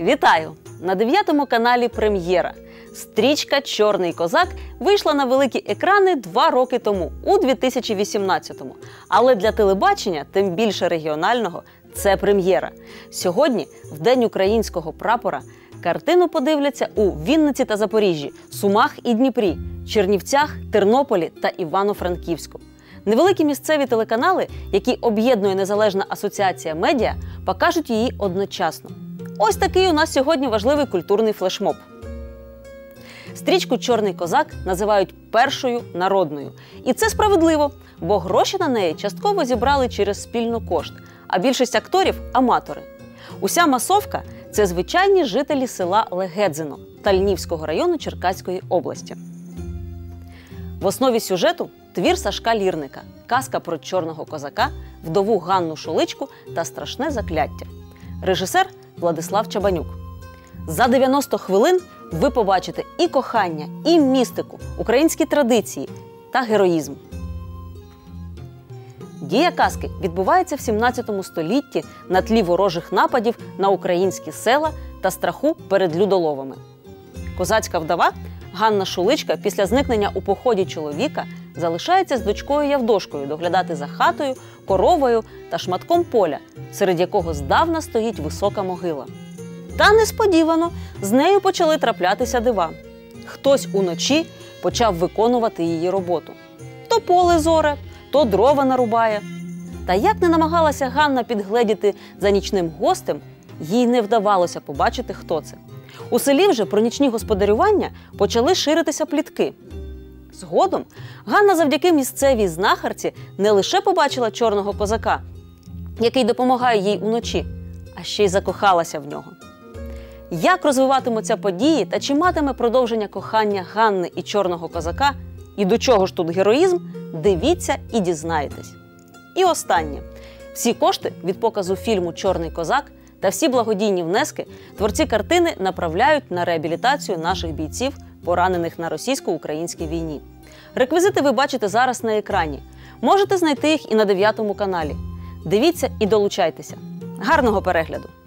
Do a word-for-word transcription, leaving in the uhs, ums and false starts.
Вітаю! На дев'ятому каналі прем'єра. Стрічка «Чорний козак» вийшла на великі екрани два роки тому, у дві тисячі вісімнадцятому. Але для телебачення, тим більше регіонального, це прем'єра. Сьогодні, в День українського прапора, картину подивляться у Вінниці та Запоріжжі, Сумах і Дніпрі, Чернівцях, Тернополі та Івано-Франківську. Невеликі місцеві телеканали, які об'єднує Незалежна асоціація медіа, покажуть її одночасно. Ось такий у нас сьогодні важливий культурний флешмоб. Стрічку «Чорний козак» називають першою народною. І це справедливо, бо гроші на неї частково зібрали через спільно кошт, а більшість акторів – аматори. Уся масовка – це звичайні жителі села Легедзино Тальнівського району Черкаської області. В основі сюжету – твір Сашка Лірника, казка про чорного козака, вдову Ганну Шуличку та страшне закляття. Режисер – Владислав Чабанюк. За дев'яносто хвилин ви побачите і кохання, і містику, українські традиції та героїзм. Дія казки відбувається в сімнадцятому столітті на тлі ворожих нападів на українські села та страху перед людоловами. Козацька вдова Ганна Шуличка після зникнення у поході чоловіка залишається з дочкою Явдошкою доглядати за хатою, коровою та шматком поля, серед якого здавна стоїть висока могила. Та несподівано з нею почали траплятися дива. Хтось уночі почав виконувати її роботу. То поле зоре, то дрова нарубає. Та як не намагалася Ганна підгледіти за нічним гостем, їй не вдавалося побачити, хто це. У селі вже про нічні господарювання почали ширитися плітки. Згодом Ганна завдяки місцевій знахарці не лише побачила чорного козака, який допомагає їй уночі, а ще й закохалася в нього. Як розвиватимуться події та чи матиме продовження кохання Ганни і чорного козака, і до чого ж тут героїзм, дивіться і дізнаєтесь. І останнє. Всі кошти від показу фільму «Чорний козак» та всі благодійні внески творці картини направляють на реабілітацію наших бійців, поранених на російсько-українській війні. Реквізити ви бачите зараз на екрані. Можете знайти їх і на дев'ятому каналі. Дивіться і долучайтеся. Гарного перегляду!